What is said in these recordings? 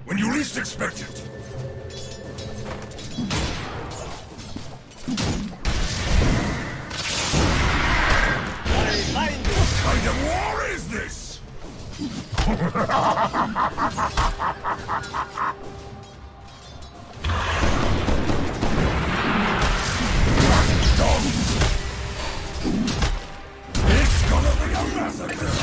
when you least expect it. What kind of war is this? It's gonna be a massacre!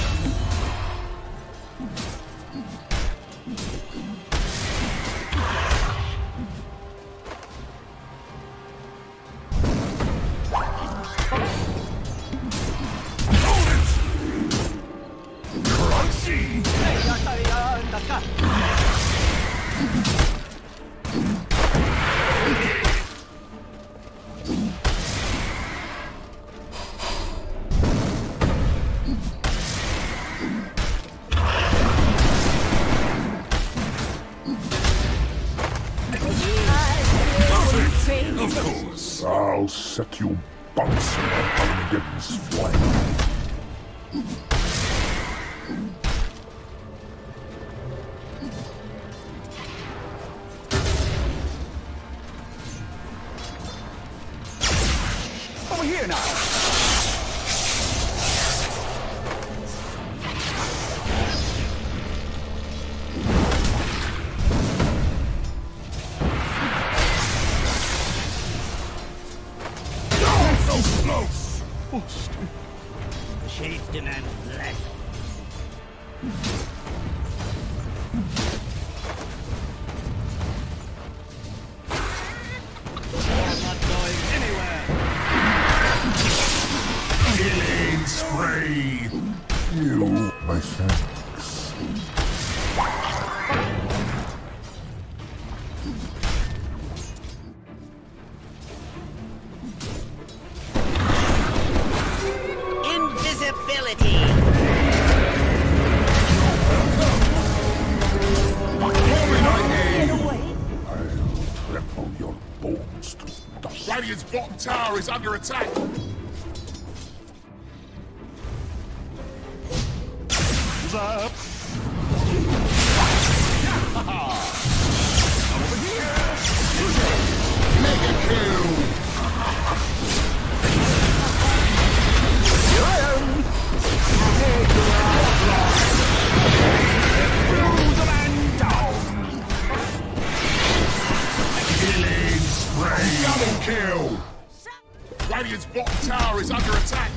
Of course. I'll set you bouncing on Armageddon's flame. Over here now! Close! The shades demand blood. You're not going anywhere! Killing spree! You, my thanks. Invisibility! I'll trample your bones to dust. Radiant's bottom tower is under attack! Up. Over here! Mega kill! Here I am! The man down! Killing spree! Double kill! Radiant's bottom tower is under attack!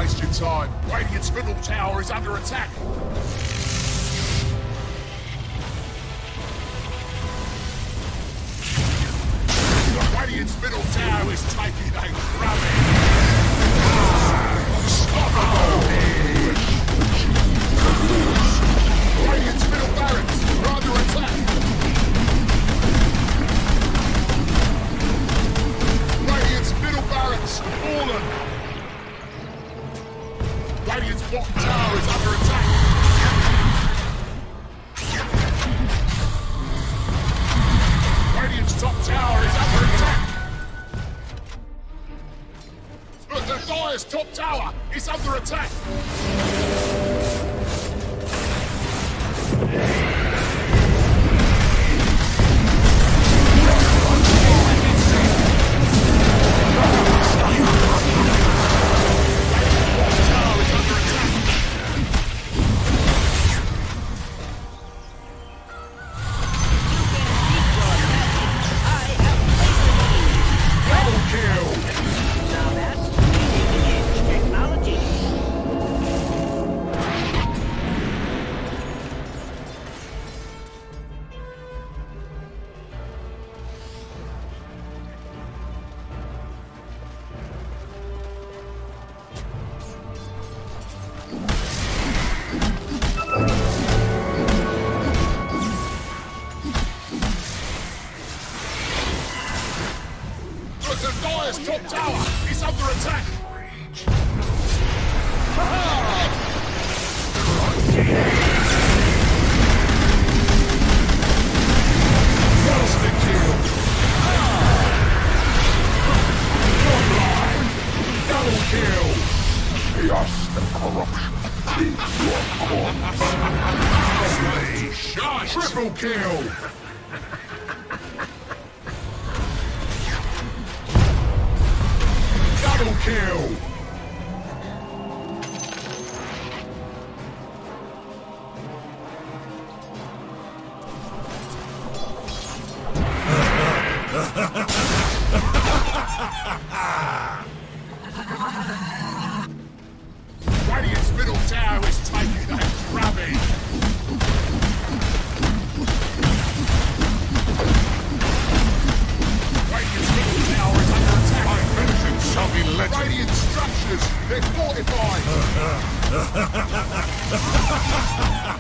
waste your time. Radiant's middle tower is under attack. Radiant's middle tower is taking a drubbing. Unstoppable! Radiant's middle barracks are under attack. Radiant's middle barracks have fallen. Radiant's bottom tower is under attack. Radiant's top tower is under attack. But the Dire's top tower is under attack. Top tower is under attack! Monster kill! Double kill! Chaos and corruption feed your corpse. Triple kill! Double kill! Radiant's middle tower is taking a drubbing. Radiant's middle tower is under attack. My vengeance shall be legend. Radiant structures, they're fortified.